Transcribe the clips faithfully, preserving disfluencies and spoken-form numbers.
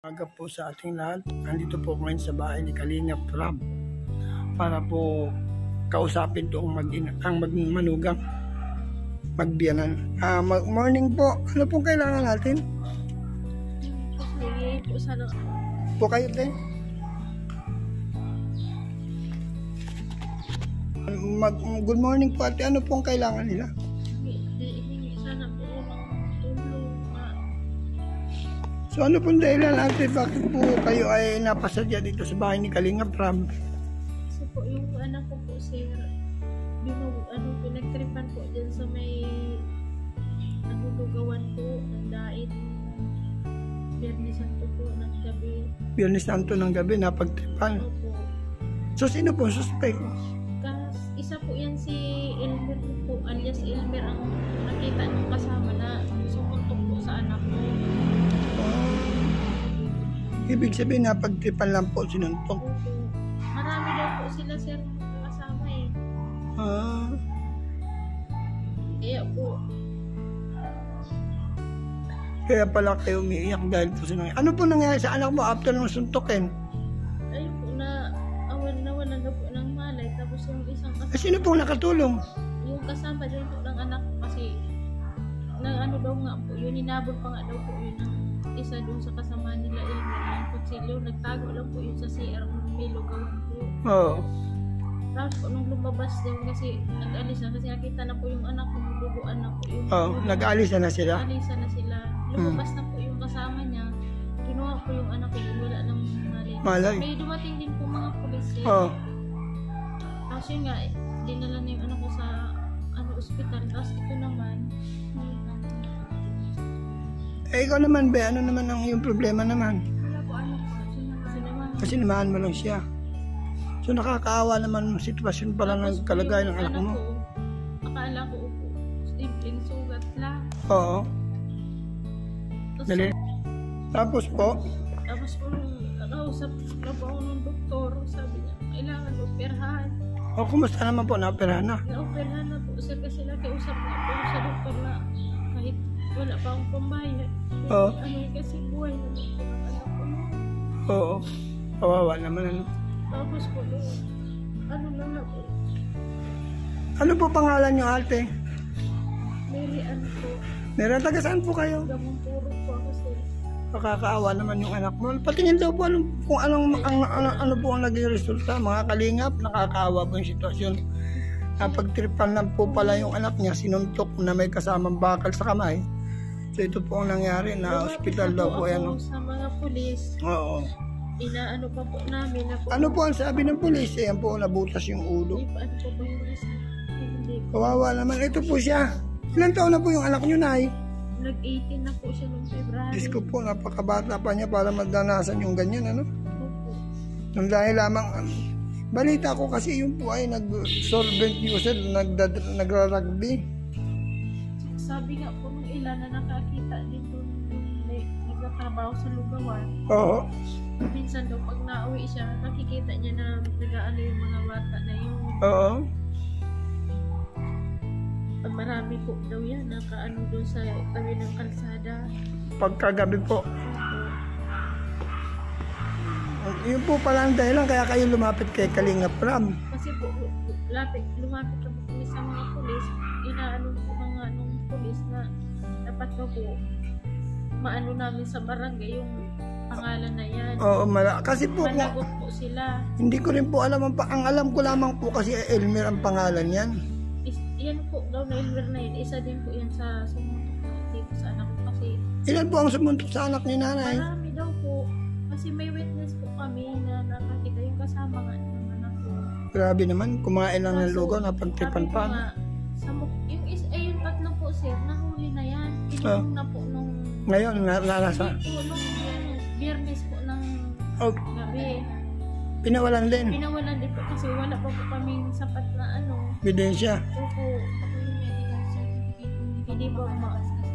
Aga po sa ating lahat. Nandito po ngayon sa bahay ni Kalingap Rab para po kausapin doong mag ang magmanugang magbiyanan. Ah, mag morning po. Ano pong kailangan natin? Sige po sana. Po kayo din. Mag good morning po ate. Ano pong kailangan nila? Hingi sana po ng tulong. So ano pong dahilan ate, bakit po kayo ay napasadya dito sa bahay ni Kalingap Rab? Kasi po yung anak ko po sir, binug, ano, pinagtripan po dyan sa may ano, lugawan po, ng dait. Biyernes Santo po ng gabi. Biyernes Santo ng gabi, napagtripan. Opo. So sino po suspect? Kas, isa po yan si Elmer po, alias Elmer ang nakita ng kasama na sumuntok po sa anak ko. Ibig sabihin na pagtripan lang po sinuntok. Opo. Marami daw po sila sir kasama eh. Ah, Kaya po, kaya pala kayo umiiyak dahil po sinuntok. Ano po nangyari sa anak mo after nung suntukin? ayun po na awan na wala na po ng malay. Tapos yung isang Eh, kasama, sino pong nakatulong? yung kasama din po ng anak ko kasi na ano daw nga po, yun hinabol pa nga daw po yun ng isa doon sa kasama nila Elmer ng kutsilyo. Nagtago lang po yun sa C R ng may lugawan po. Oo. Tapos po nung lumabas daw kasi nag-alis na kasi nakita na po yung anak ko, duguan na po yung Oh, nag-aalis na sila. nag-alisa na sila. Lumabas na po yung kasama niya. Kinuha po yung anak ko, wala nang malay. Malay. May dumating din po mga pulis eh. Oo. Tapos yun nga, eh, dinala na yung anak ko sa ano, ospital. Tapos ito naman, Eh, ikaw naman be, ano naman ang yung problema naman? wala po ano po. Kasi naman, Kasi namahan mo lang siya. So nakakaawa naman yung sitwasyon pala ng kalagayan ng anak mo. Ko, akala ko po, simpleng sugat lang. Oo. Tapos, Dali. Tapos po, tapos po nung nakausap na po ako ng doktor, sabi niya, kailangan operahan. o kumusta naman po, naoperahan na? Na-operahan na po sir kasi nakiusap na po sa doktor na kahit wala pa akong pambayad. Oo. Ano yun kasi buhay na po ang anak ko. Oo. Kawawa naman ano. Tapos po nung ano na na po, Ano po pangalan niyo ate? Mary Ann po, Meron taga saan po kayo? gamong puro po ako sir. Nakakaawa naman yung anak mo. Patingin daw po anong, kung anong, ang, ano, ano po ang naging resulta. Mga Kalingap, nakakaawa po yung sitwasyon. Napagtripan lang po pala yung anak niya, sinuntok na may kasamang bakal sa kamay. So ito po ang nangyari na hospital daw po yan. Ako sa mga pulis, Oo. inaano pa po namin na po. Ano po ang sabi ng pulis? Eh, yan po nabutas yung ulo. Hindi pa ano po ba yung isa? Hindi po. Kawawa naman. Ito po siya. Ilan taon na po yung anak niyo, Nay? Nag-eighteen na po siya noong February. Diyos ko po, napakabata pa niya para madanasan yung ganyan, ano? Opo. Nang dahil lamang, um, balita ko kasi yung po ay nag-solvent user, nagra-rugby. Sabi nga po nung ilan na nakakita dito nung nagtatrabaho sa lugawan. Oo. Minsan daw pag nauwi siya, nakikita niya na nag-aano yung mga bata na yung Oo. pag marami po daw yan, nakaano doon sa tabi ng kalsada. Pagkagabi po. Opo. Yun po pala ang dahilan kaya kayo lumapit kay Kalingap Rab. Kasi po, lapit, lumapit na po kami sa mga pulis. Inaano po mga anong pulis na dapat na po maano namin sa barangay yung pangalan na yan. Oo, mala. Kasi po, kung, Managot po sila. hindi ko rin po alam. Ang, pa- ang alam ko lamang po kasi Elmer ang pangalan yan. Is, yan po daw na Elmer na yun. Isa din po yan sa sumuntok dito sa anak ko. Kasi Ilan po ang sumuntok sa anak ni nanay? marami daw po. Kasi may witness po kami na nakakita yung kasama nga ng anak ko. Grabe naman, kumain lang ng Kaso, lugaw, napagtripan sabi ko pa. nga, sa muk- yung, is, eh, yung tatlo po sir, nahuli na yan. Ah. Pinulong na po nung Ngayon, na- narasa. po nung biyernes po ng Oh, gabi. pinawalan din. Pinawalan din po kasi wala pa po kaming sapat na ano. Ebidensya. Opo, ako yung medical certificate. Hindi po umakas kasi.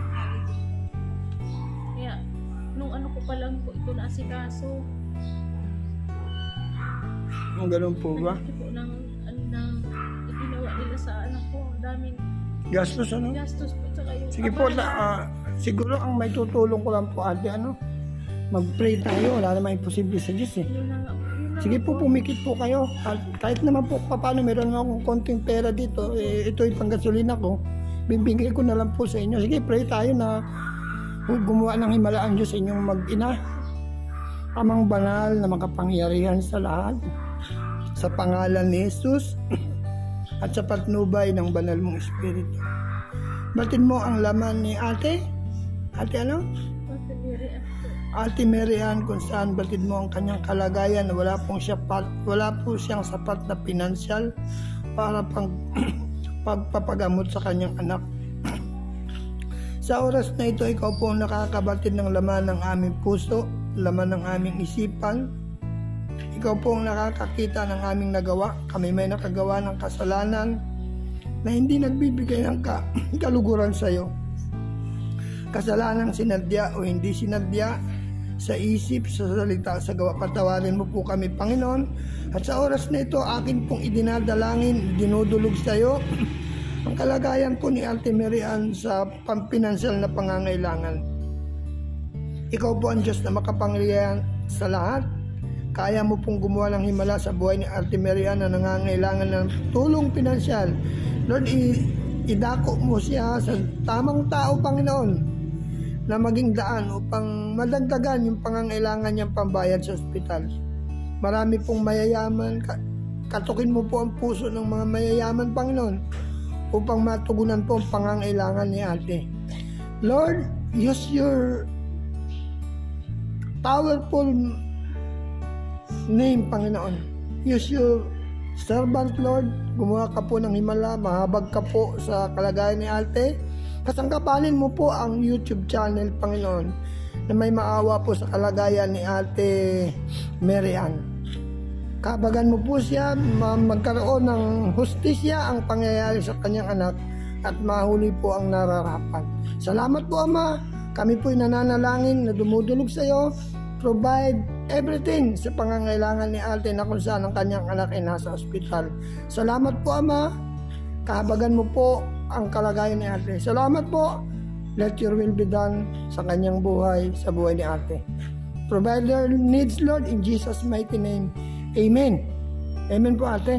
Kaya, nung ano ko pa lang po ito na asikaso. Ang ganun po ba? Ano po ng, ano ng, itinawa nila sa anak ko. Ang daming Gastos ano? gastos po. Tsaka yung Sige po, abala. na, ah, siguro ang may tutulong ko lang po ate, ano? mag-pray tayo. Wala namang imposible sa Diyos eh. Yun na nga po. Yun na Sige nga po, pumikit po kayo. At kahit naman po paano, meron nga akong konting pera dito. Eh, ito yung panggasolina ko. Bibigay ko na lang po sa inyo. Sige, pray tayo na gumawa ng himala ang Diyos sa inyong mag-ina. Amang banal na makapangyarihan sa lahat. Sa pangalan ni Jesus at sa patnubay ng banal mong Espiritu. Batid mo ang laman ni ate. Ate ano? Ate Mary ako. Ate Mary Ann, kung saan batid mo ang kanyang kalagayan na wala pong siya pat, wala po siyang sapat na pinansyal para pang pagpapagamot sa kanyang anak. Sa oras na ito, ikaw po ang nakakabatid ng laman ng aming puso, laman ng aming isipan. Ikaw po ang nakakakita ng aming nagawa. Kami may nakagawa ng kasalanan na hindi nagbibigay ng ka kaluguran sa iyo. Kasalanan sinadya o hindi sinadya, sa isip, sa salita, sa gawa. Patawarin mo po kami, Panginoon. At sa oras na ito, akin pong idinadalangin, dinudulog sa iyo ang kalagayan po ni Ate Mary Ann sa pampinansal na pangangailangan. Ikaw po ang Diyos na makapangyarihan sa lahat. Kaya mo pong gumawa ng himala sa buhay ni Ate Mary Ann na nangangailangan ng tulong pinansyal. Lord, i- idako mo siya sa tamang tao, Panginoon, na maging daan upang madagdagan yung pangangailangan niyang pambayad sa ospital. Marami pong mayayaman. Katukin mo po ang puso ng mga mayayaman, Panginoon, upang matugunan po ang pangangailangan ni Ate. Lord, use your powerful name, Panginoon. Use your servant, Lord. Gumawa ka po ng himala, mahabag ka po sa kalagayan ni Ate. Kasangkapanin mo po ang YouTube channel, Panginoon, na may maawa po sa kalagayan ni Ate Mary Ann. Kabagan mo po siya, magkaroon ng hustisya ang pangyayari sa kanyang anak at mahuli po ang nararapat. Salamat po, Ama. Kami po'y nananalangin na dumudulog sa iyo. Provide everything sa pangangailangan ni Ate na kung saan ang kanyang anak ay nasa ospital. Salamat po, Ama. Kahabagan mo po ang kalagayan ni Ate. Salamat po. Let your will be done sa kanyang buhay, sa buhay ni Ate. Provide their needs, Lord, in Jesus' mighty name. Amen. Amen po, Ate.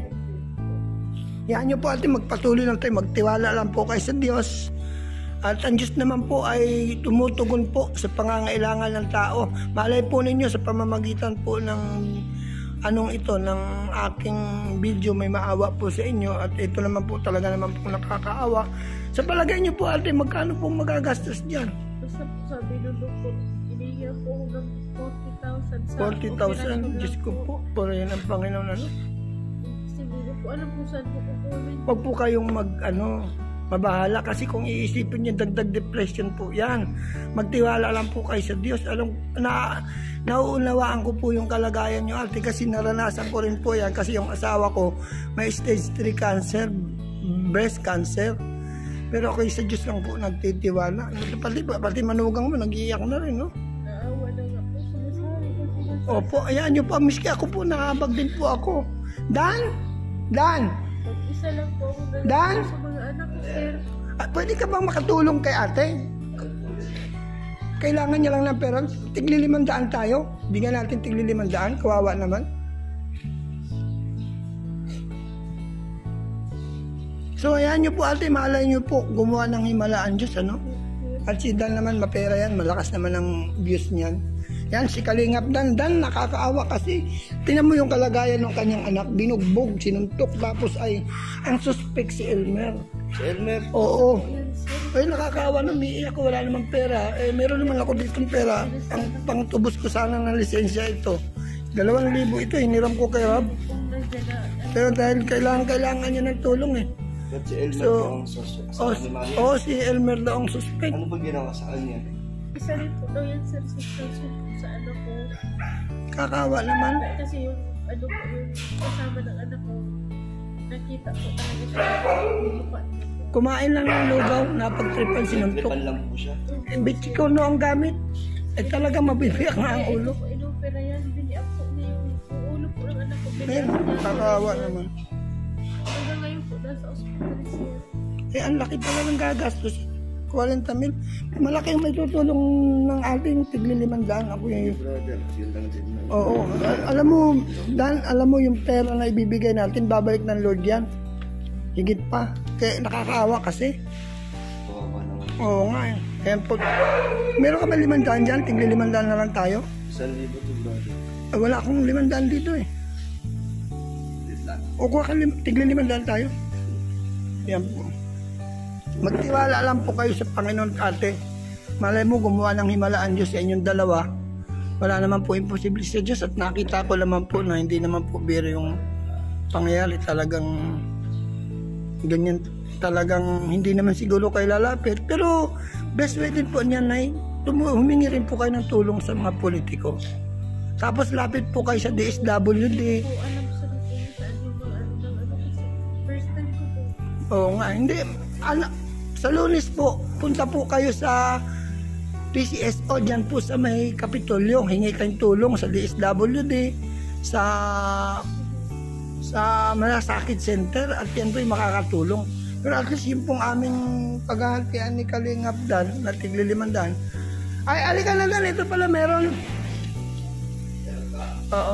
Yan nyo po, Ate, magpatuloy lang tayo. Magtiwala lang po kayo sa Diyos. At ang Diyos naman po ay tumutugon po sa pangangailangan ng tao. Malay po ninyo sa pamamagitan po ng anong ito, ng aking video, may maawa po sa inyo. At ito naman po talaga naman po nakakaawa. Sa palagay nyo po, Ate, magkano po magagastos dyan? Basta po sabi nung po, inihiya po ako ng forty thousand sa forty thousand? Diyos ko po, puro yan ang Panginoon. Ano? Siguro po, alam po saan po kukunin. Huwag po kayong mag, ano, mabahala kasi kung iisipin niyo dagdag depression po yan. Magtiwala lang po kayo sa Diyos. Alam, na, nauunawaan ko po yung kalagayan niyo, Ate, kasi naranasan ko rin po yan kasi yung asawa ko may stage three cancer, breast cancer. Pero ako sa Diyos lang po nagtitiwala. Pati, pati manugang mo, nag-iiyak na rin, no? Naawa na nga po, sinasabi ko sinasabi. Opo, ayan nyo po, miski ako po, nakabag din po ako. Dan! Dan! Isa lang po ako na Dan? sa mga anak ko, sir. Ah, pwede ka bang makatulong kay Ate? Kailangan niya lang ng pera. Tiglilimandaan tayo. Bigyan natin tiglilimandaan. Kawawa naman. So ayan nyo po, Ate. Malay nyo po gumawa ng himalaan Diyos, ano? At si Dan naman, mapera yan. Malakas naman ang views niyan. Yan, si Kalingap Dan. Dan, nakakaawa kasi tinan mo yung kalagayan ng kanyang anak. Binugbog, sinuntok. Tapos ay, ang suspect si Elmer. Si Elmer? Oo. Yan, sir. Ay, nakakaawa na, umiiyak ako, wala namang pera. Eh, meron naman ako ditong pera. Ang pangtubos ko sana ng lisensya ito. Dalawang libo ito, hiniram ko kay Rob. Kung nandiyan na, Pero dahil kailangan, kailangan niya ng tulong eh. Ba't si Elmer So, daw ang sus- sa Oh, animal? oh, si Elmer daw ang suspect. Ano ba ginawa sa kanya? isa rin po daw yan, sir, sa station sa ano ko. Kakaawa naman. Kasi yung, ano po, yung kasama ng anak ko, nakita ko talaga siya. Yung mukha niya po. Kumain lang ng lugaw, napagtripan, sinuntok. Tripan lang po siya. Eh, bitchiko no ang gamit. Eh talaga mabibiyak nga ang ulo. Eh, inopera yan, biniak po niya yung, yung ulo po ng anak ko. Eh, Biniak niya. kakaawa naman. Hanggang ngayon po, nasa ospital siya. Eh, ang laki pala ng gagastos. forty mil. Malaki yung may tutulong ng ating tiglilimandaan. Ako yung... Brother, yun lang din. Oo. Al- alam mo, Dan, alam mo yung pera na ibibigay natin, babalik ng Lord yan. Higit pa. Kaya nakakaawa kasi. Kawawa naman. Oo nga eh. Ayan po. Meron ka ba limandaan dyan? Tiglilimandaan na lang tayo? Isang libo to, brother. Eh, wala akong limandaan dito eh. This lang. O kuha ka lim- tiglilimandaan tayo? Yan po. Magtiwala lang po kayo sa Panginoon, ate. Malay mo, gumawa ng himalaan Diyos sa inyong dalawa. Wala naman po imposible sa Diyos at nakita ko naman po na hindi naman po biro yung pangyayari. Talagang ganyan, talagang hindi naman siguro kayo lalapit. Pero best way din po niyan ay humingi rin po kayo ng tulong sa mga politiko. Tapos lapit po kayo sa D S W D. Po, alam sa dito saan yung mga ano ng ano kasi first time ko po. Oo nga, hindi. Ano, sa Lunes po, punta po kayo sa P C S O dyan po sa may Kapitolyo. Hingi kayong tulong sa D S W D, sa sa Malasakit Center at yan po yung makakatulong. Pero at least yung pong aming paghahatian ni Kalingap Dan na tiglilimandan. Ay, alika na Dan, ito pala meron. Oo.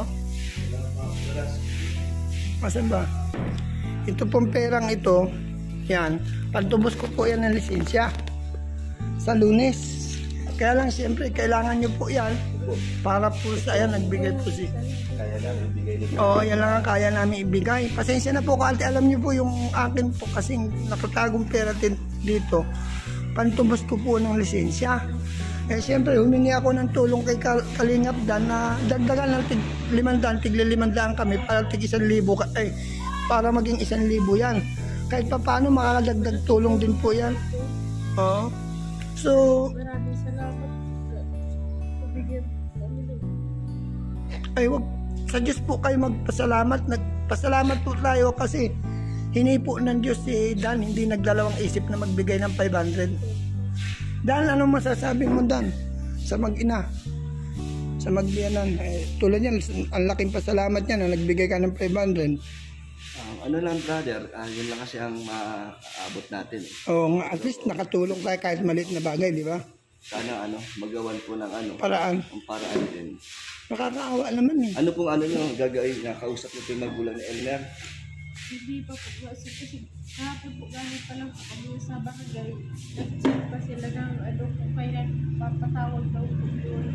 Masan ba? Ito pong perang ito, yan, pantubos ko po yan ng lisensya sa Lunes. Kaya lang siyempre, kailangan nyo po yan para po sa ayan, nagbigay po si... Kaya namin bigay nito. Oo, yan lang ang kaya namin ibigay. Pasensya na po, ate, alam nyo po yung akin po kasing nakatagong pera din dito. Pantubos ko po ng lisensya. Eh siyempre, humingi ako ng tulong kay Kal- Kalingap Dan na dagdagan ng tig limandaan, tigli limandaan kami para tig isang libo, ka- ay, para maging isang libo yan. Kahit pa paano makakadagdag tulong din po yan. Oo. So, Maraming salamat. Pabigyan kami ng ay wag, sa Diyos po kayo magpasalamat. Nagpasalamat po tayo kasi hini po ng Diyos si Dan, hindi nagdalawang isip na magbigay ng five hundred. Dan, anong masasabi mo Dan sa mag-ina, sa magbiyanan? Eh, tulad yan, ang laking pasalamat niya na nagbigay ka ng five hundred. Ah, ano lang, brother, ah, yun lang kasi ang maaabot natin. Oo nga, at least nakatulong kayo kahit maliit na bagay, di ba? Sana ano, magawan po ng ano, Paraan. ang paraan din. Nakakaawa naman eh. Ano pong ano nyo gagawin na kausap nyo po yung magulang ni Elmer? hindi pa po kasi kasi kahapon po galing pa lang po kami sa barangay. Nag-check pa sila ng ano kung kailan papatawag daw po yun.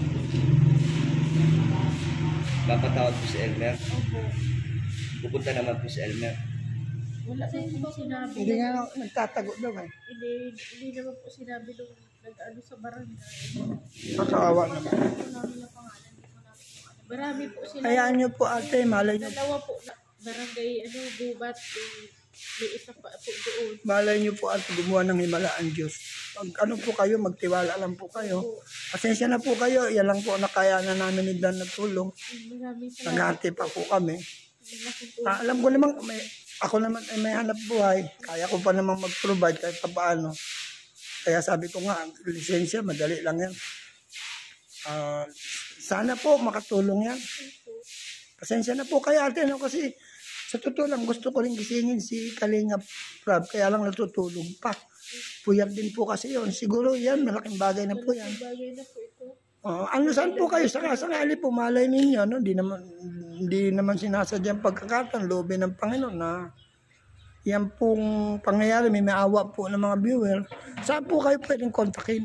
Papatawag po si Elmer. Opo. Pupunta naman po si Elmer. Wala sa inyo sinabi. Hindi nga nagtatago daw eh. Hindi, hindi naman po sinabi nung nag-ano sa barangay. Nakakaawa naman. Ito namin yung pangalan. Ito namin yung pangalan. Marami po sila. Hayaan nyo po ate, malay nyo, Dalawa po na barangay, ano, gubat. May, may isa pa po doon. malay nyo po ate gumawa ng himalaan Diyos. Pag ano po kayo, magtiwala lang po kayo. Pasensya na po kayo, yan lang po nakaya na namin ni Dan na tulong. Maraming salamat. Naghati pa po kami. Malaking tulong. Ah, alam ko naman, may, ako naman ay may hanap buhay. Kaya ko pa namang mag-provide kahit pa paano. Kaya sabi ko nga, ang lisensya, madali lang yan. Ah, sana po makatulong yan. Pasensya na po kayo ate, no? Kasi sa totoo lang, gusto ko rin gisingin si Kalingap Prab, kaya lang natutulog pa. Puyat din po kasi yon. Siguro yan, malaking bagay na po yan. Bagay na po ito. Oh, ano saan po kayo? Sakasakali po, malay ninyo, no? Di naman, hindi naman sinasadyang pagkakataon, loobin ng Panginoon na yan pong pangyayari, may maawa po ng mga viewer. Saan po kayo pwedeng kontakin?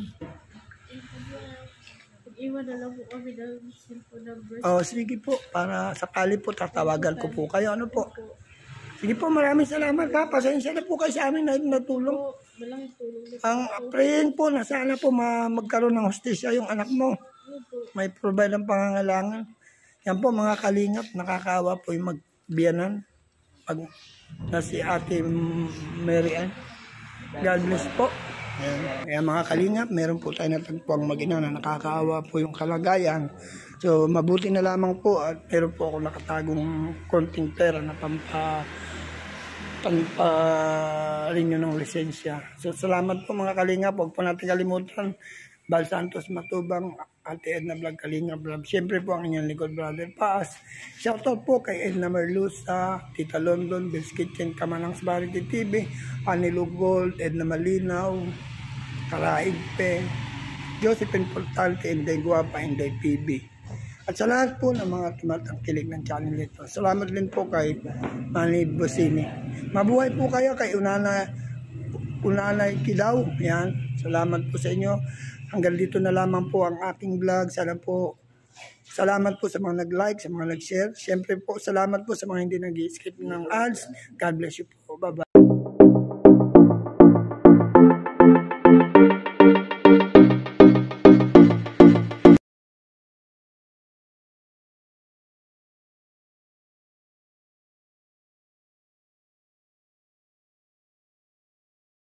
Iwan na lang po kami ng cellphone number. Oh, sige po, para sakali po tatawagan ko po kayo. Ano po? Sige po, maraming salamat ha. Pasensya na po kayo sa amin na natulong. Po, malaking tulong na po. Ang praying po na sana po ma magkaroon ng hostisya yung anak mo. Ano po? May provide ng pangangailangan. Yan po mga kalingap, nakakaawa po yung magbiyanan. Pag na si Ate Mary Ann. God bless po. Ayan. Kaya mga kalingap, meron po tayo natagpuang mag-ina na nakakaawa po yung kalagayan. So mabuti na lamang po at meron po ako nakatagong konting pera na pampa pampa renew ng lisensya. So salamat po mga kalingap, huwag po natin kalimutan. Bal Santos Matubang, Ate Edna Vlog, Kalingap Vlog. Siyempre po ang inyong likod, Brother Paz. Shoutout po kay Edna Merlusa, Tita London, Bill's Kitchen, Kamanang Sbarity T V, Anilo Gold, Edna Malinaw, Karaig Pe, Josephine Portante, Inday Guapa, Inday P B. At sa lahat po ng mga tumatangkilig ng channel ito. Salamat din po kay Manny Bosini. Mabuhay po kayo kay Unana, Unanay Kidaw. Yan. Salamat po sa inyo. Hanggang dito na lamang po ang aking vlog. Sana po, salamat po sa mga nag-like, sa mga nag-share. Siyempre po, salamat po sa mga hindi nag-skip ng ads. God bless you po. Bye-bye.